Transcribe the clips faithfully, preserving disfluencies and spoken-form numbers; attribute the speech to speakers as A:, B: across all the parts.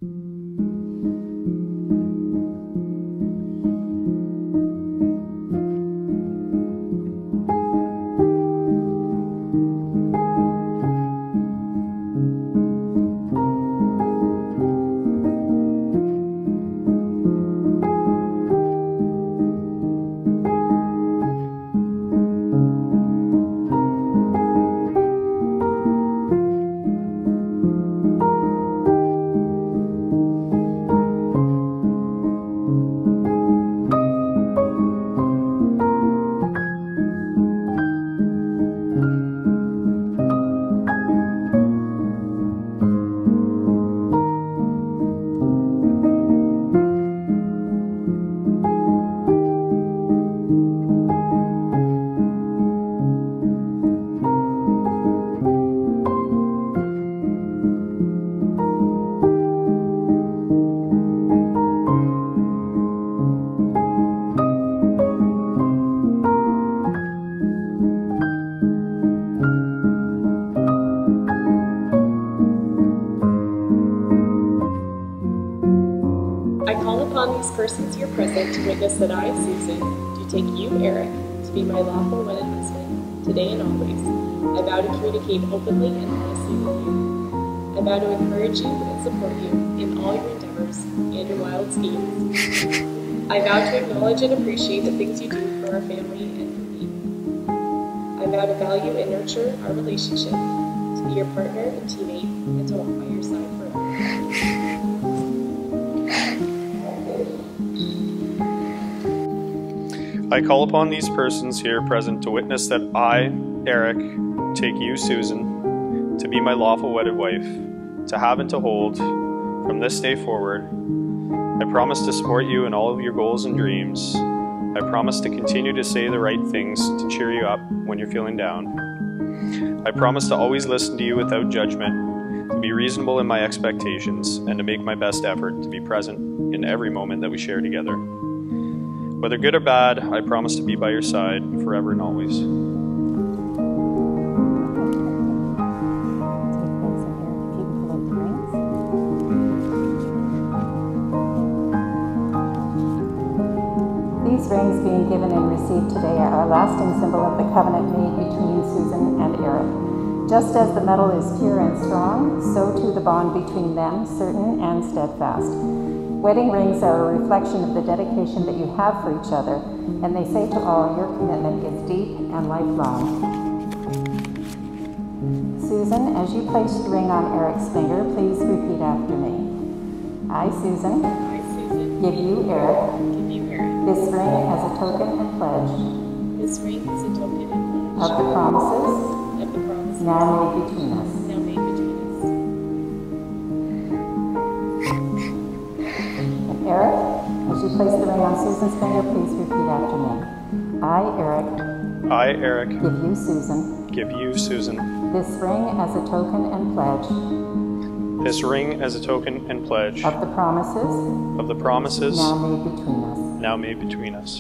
A: I call upon these persons here present to witness that I, Susan, do take you, Eric, to be my lawful wedded husband, today and always. I vow to communicate openly and honestly with you. I vow to encourage you and support you in all your endeavors and your wild schemes. I vow to acknowledge and appreciate the things you do for our family and for me. I vow to value and nurture our relationship, to be your partner and teammate, and to walk by your side forever.
B: I call upon these persons here present to witness that I, Eric, take you, Susan, to be my lawful wedded wife, to have and to hold from this day forward. I promise to support you in all of your goals and dreams. I promise to continue to say the right things to cheer you up when you're feeling down. I promise to always listen to you without judgment, to be reasonable in my expectations, and to make my best effort to be present in every moment that we share together. Whether good or bad, I promise to be by your side forever and always.
C: These rings being given and received today are a lasting symbol of the covenant made between Susan and Eric. Just as the metal is pure and strong, so too the bond between them, certain and steadfast. Wedding rings are a reflection of the dedication that you have for each other, and they say to all, your commitment is deep and lifelong. Susan, as you place the ring on Eric's finger, please repeat after me. I, Susan,
A: I, Susan,
C: give you, Eric,
A: give you, Eric,
C: this ring as a token and pledge
A: this ring is a token and
C: of
A: pledge
C: the promises
A: of the promises
C: now made between us.
A: now made between us.
C: Eric, as you place the ring on Susan's finger, please repeat after me. I, Eric,
B: I, Eric,
C: give you, Susan,
B: give you, Susan,
C: this ring as a token and pledge
B: this ring as a token and pledge
C: of the promises
B: of the promises
C: now made between us.
B: now made between us.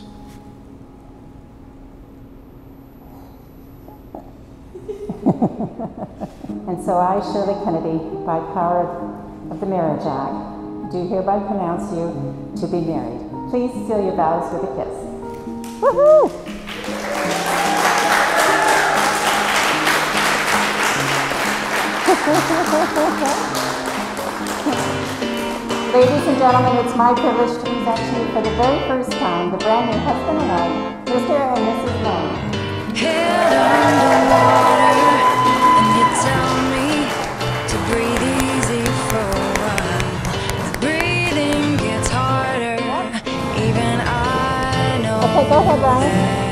C: And so I, Shirley Kennedy, by power of the Marriage Act, do hereby pronounce you to be married. Please seal your vows with a kiss. Woohoo! Ladies and gentlemen, it's my privilege to present to you for the very first time the brand new husband and wife, Mister and Missus Long.
D: Head underwater, and you tell me to breathe easy for a while. The breathing gets harder, even I know.
C: Okay, go ahead, Ryan.